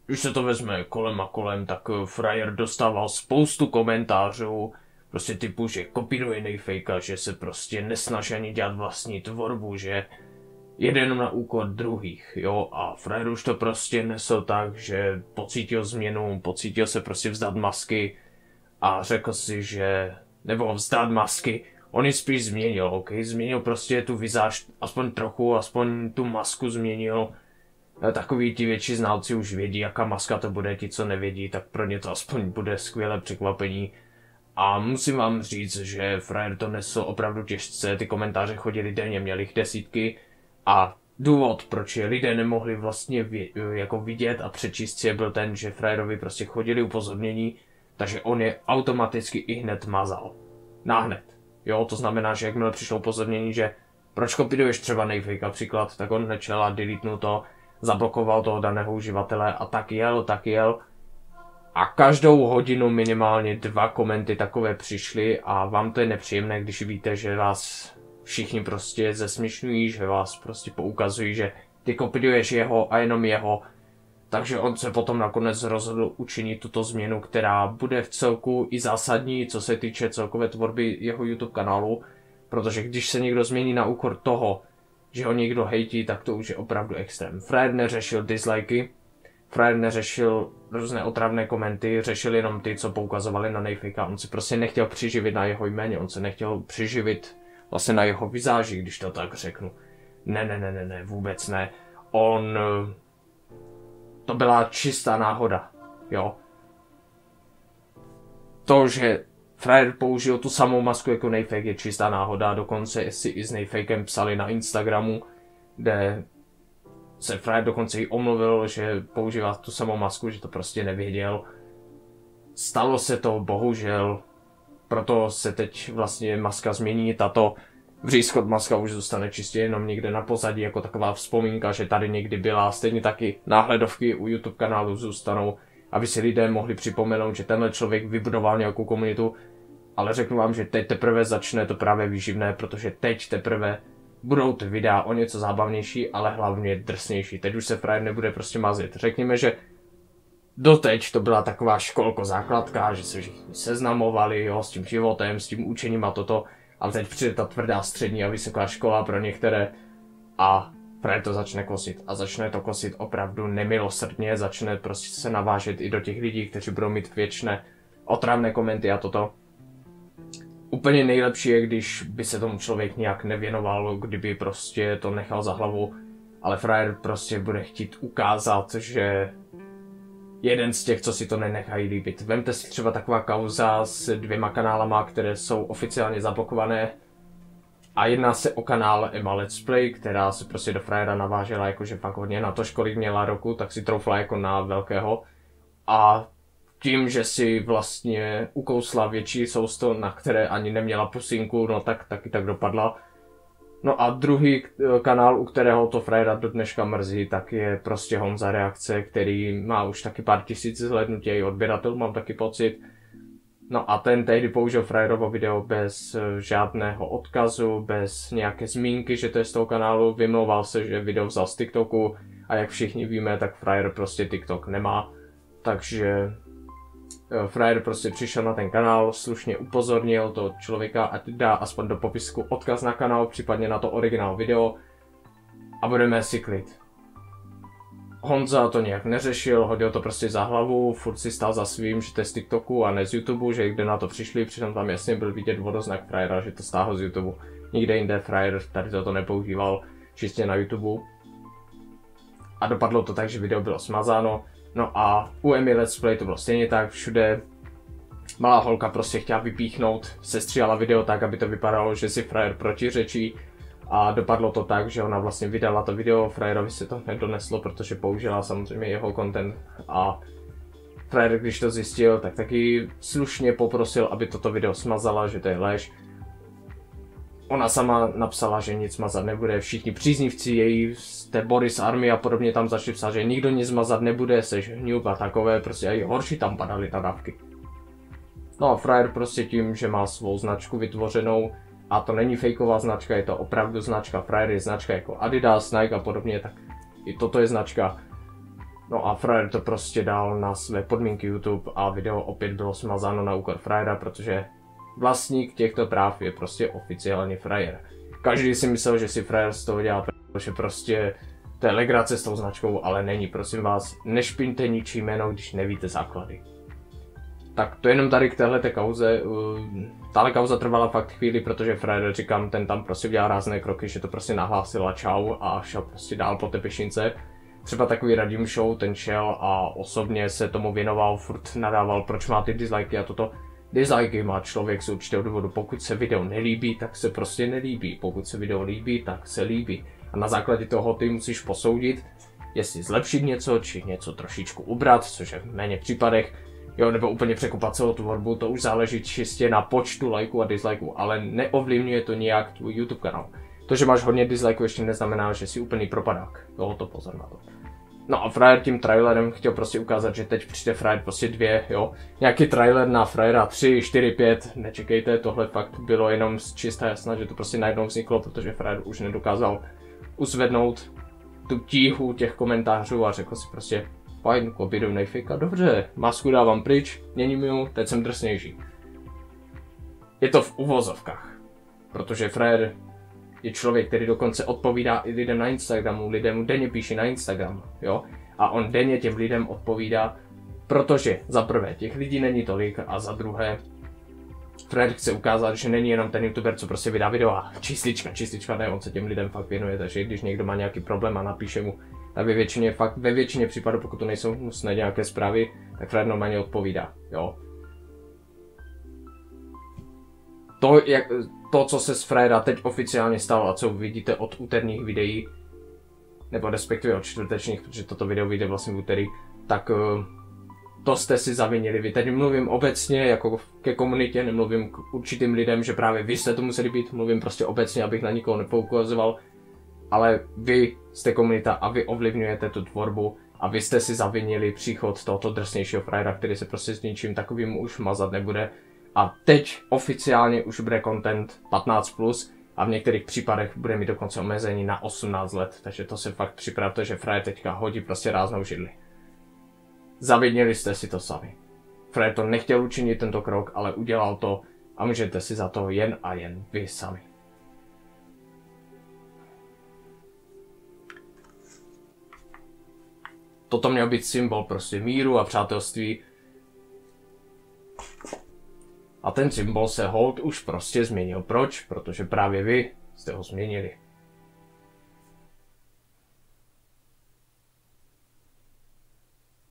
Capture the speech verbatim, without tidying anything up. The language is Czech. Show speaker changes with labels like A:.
A: když se to vezme kolem a kolem, tak frajer dostával spoustu komentářů, prostě typu, že kopíruje nejfejka, že se prostě nesnaží ani dělat vlastní tvorbu, že jede jenom na úkor druhých, jo, a frajer už to prostě nesl tak, že pocítil změnu, pocítil se prostě vzdát masky a řekl si, že, nebo vzdát masky, on ji spíš změnil, ok, změnil prostě tu vizáž aspoň trochu, aspoň tu masku změnil. Takový ti větší znalci už vědí, jaká maska to bude, ti co nevědí, tak pro ně to aspoň bude skvělé překvapení. A musím vám říct, že frajer to nesl opravdu těžce, ty komentáře chodily denně, měli jich desítky. A důvod, proč je lidé nemohli vlastně vě, jako vidět a přečíst si, byl ten, že frajerovi prostě chodili upozornění, takže on je automaticky i hned mazal. Náhned. Jo, to znamená, že jakmile přišlo upozornění, že proč kopíruješ třeba nejfake například, tak on hned šel a deletnul to, zablokoval toho daného uživatele a tak jel, tak jel. A každou hodinu minimálně dva komenty takové přišly a vám to je nepříjemné, když víte, že vás všichni prostě zesměšňují, že vás prostě poukazují, že ty kopíruješ jeho a jenom jeho. Takže on se potom nakonec rozhodl učinit tuto změnu, která bude v celku i zásadní, co se týče celkové tvorby jeho YouTube kanálu. Protože když se někdo změní na úkor toho, že ho někdo hejtí, tak to už je opravdu extrém. Frajer neřešil dislikey, frajer neřešil různé otravné komenty, řešil jenom ty, co poukazovali na nejfejka. On si prostě nechtěl přiživit na jeho jméně, on se nechtěl přiživit vlastně na jeho vizáži, když to tak řeknu. Ne, ne, ne, ne, ne, vůbec ne. On... To byla čistá náhoda, jo. To, že frajer použil tu samou masku jako nejfake, je čistá náhoda, dokonce si i s nejfakem psali na Instagramu, kde se frajer dokonce i omluvil, že používá tu samou masku, že to prostě nevěděl. Stalo se to, bohužel, proto se teď vlastně maska změní, tato vřízkot maska už zůstane čistě jenom někde na pozadí, jako taková vzpomínka, že tady někdy byla. Stejně taky náhledovky u YouTube kanálu zůstanou, aby si lidé mohli připomenout, že tenhle člověk vybudoval nějakou komunitu. Ale řeknu vám, že teď teprve začne to právě výživné, protože teď teprve budou ty videa o něco zábavnější, ale hlavně drsnější. Teď už se frajer nebude prostě mazit. Řekněme, že doteď to byla taková školko základka, že se všichni seznamovali, jo, s tím životem, s tím učením a toto. Ale teď přijde ta tvrdá střední a vysoká škola pro některé a frajer to začne kosit. A začne to kosit opravdu nemilosrdně, začne prostě se navážet i do těch lidí, kteří budou mít věčné otravné komenty a toto. Úplně nejlepší je, když by se tomu člověk nějak nevěnoval, kdyby prostě to nechal za hlavu, ale frajer prostě bude chtít ukázat, že jeden z těch, co si to nenechají líbit. Vemte si třeba taková kauza s dvěma kanálama, které jsou oficiálně zablokované. A jedná se o kanál Emma Let's Play, která se prostě do frajera navážela jakože fakt hodně. Na to, kolik měla roku, tak si troufla jako na velkého. A tím, že si vlastně ukousla větší sousto, na které ani neměla pusinku, no tak taky tak dopadla. No a druhý kanál, u kterého to frajera do dneška mrzí, tak je prostě Honza Reakce, který má už taky pár tisíc zhlédnutí i odběratel, mám taky pocit. No a ten tehdy použil frajerovo video bez žádného odkazu, bez nějaké zmínky, že to je z toho kanálu, vymlouval se, že video vzal z TikToku a jak všichni víme, tak frajer prostě TikTok nemá. Takže frajer prostě přišel na ten kanál, slušně upozornil toho člověka, ať dá aspoň do popisku odkaz na kanál, případně na to originál video a budeme si klid. Honza to nějak neřešil, hodil to prostě za hlavu, furt si stál za svým, že to je z TikToku a ne z YouTube, že kde na to přišli, přitom tam jasně byl vidět vodoznak frajera, že to stáhl z YouTube. Nikde jinde frajer tady toto nepoužíval, čistě na YouTube. A dopadlo to tak, že video bylo smazáno. No a u Emmy Let's Play to bylo stejně tak, všude malá holka prostě chtěla vypíchnout, sestříhala video tak, aby to vypadalo, že si frajer protiřečí. A dopadlo to tak, že ona vlastně vydala to video, frajerovi se to nedoneslo, protože použila samozřejmě jeho content a frajer, když to zjistil, tak taky slušně poprosil, aby toto video smazala, že to je lež. Ona sama napsala, že nic smazat nebude, všichni příznivci její z té Boris Army a podobně tam začali psát, že nikdo nic smazat nebude, seš hňup a takové, prostě i horší tam padaly nadávky. No a frajer prostě tím, že má svou značku vytvořenou, a to není fejková značka, je to opravdu značka, frajer je značka jako Adidas, Nike a podobně, tak i toto je značka. No a frajer to prostě dal na své podmínky YouTube a video opět bylo smazáno na úkor frajera, protože vlastník těchto práv je prostě oficiálně frajer. Každý si myslel, že si frajer z toho dělá, protože prostě to je legrace s tou značkou, ale není, prosím vás, nešpiňte ničí jméno, když nevíte základy. Tak to jenom tady k téhleté kauze. Tahle kauza trvala fakt chvíli, protože frajer, říkám, ten tam prostě dělal rázné kroky, že to prostě nahlásil a čau a šel prostě dál po té pěšince. Třeba takový Radim Show, ten šel a osobně se tomu věnoval, furt nadával, proč má ty dislikey a toto. Dislikey má člověk z určitého důvodu, pokud se video nelíbí, tak se prostě nelíbí, pokud se video líbí, tak se líbí. A na základě toho ty musíš posoudit, jestli zlepšit něco, či něco trošičku ubrat, což je v méně případech, jo, nebo úplně překopat celou tu tvorbu, to už záleží čistě na počtu lajků a dislikeů, ale neovlivňuje to nijak tvůj YouTube kanál. To, že máš hodně dislikeů, ještě neznamená, že jsi úplný propadák, jo, to pozor na to. No a frajer tím trailerem chtěl prostě ukázat, že teď přijde frajer prostě dvě, jo. Nějaký trailer na frajera tři, čtyři, pět, nečekejte, tohle fakt bylo jenom z čistá jasna, že to prostě najednou vzniklo, protože frajer už nedokázal uzvednout tu tíhu těch komentářů a řekl si prostě fajn, kopíruj nejfejka, dobře, masku dávám pryč, měním ju, teď jsem drsnější. Je to v uvozovkách, protože frajer je člověk, který dokonce odpovídá i lidem na Instagramu, lidem mu denně píše na Instagram, jo? A on denně těm lidem odpovídá, protože za prvé těch lidí není tolik a za druhé frajer chce ukázat, že není jenom ten youtuber, co prostě vydá video a číslička, číslička, ne, on se těm lidem fakt věnuje, takže když někdo má nějaký problém a napíše mu, tak ve většině, fakt ve většině případů, pokud to nejsou hnusné nějaké zprávy, tak frajer normálně odpovídá, jo? To, jak, to, co se z frajera teď oficiálně stalo a co vidíte od úterních videí, nebo respektive od čtvrtečních, protože toto video vyjde vlastně v úterý, tak uh, to jste si zavinili. Vy teď mluvím obecně jako ke komunitě, nemluvím k určitým lidem, že právě vy jste to museli být, mluvím prostě obecně, abych na nikoho nepoukazoval, ale vy jste komunita a vy ovlivňujete tu tvorbu a vy jste si zavinili příchod tohoto drsnějšího frajera, který se prostě s ničím takovým už mazat nebude. A teď oficiálně už bude content patnáct plus a v některých případech bude mít dokonce omezení na osmnáct let, takže to se fakt připravte, že frajer teďka hodí prostě ráznou židli. Zavinili jste si to sami. Frajer to nechtěl učinit tento krok, ale udělal to a můžete si za to jen a jen vy sami. Toto měl být symbol prostě míru a přátelství. A ten symbol se hold už prostě změnil. Proč? Protože právě vy jste ho změnili.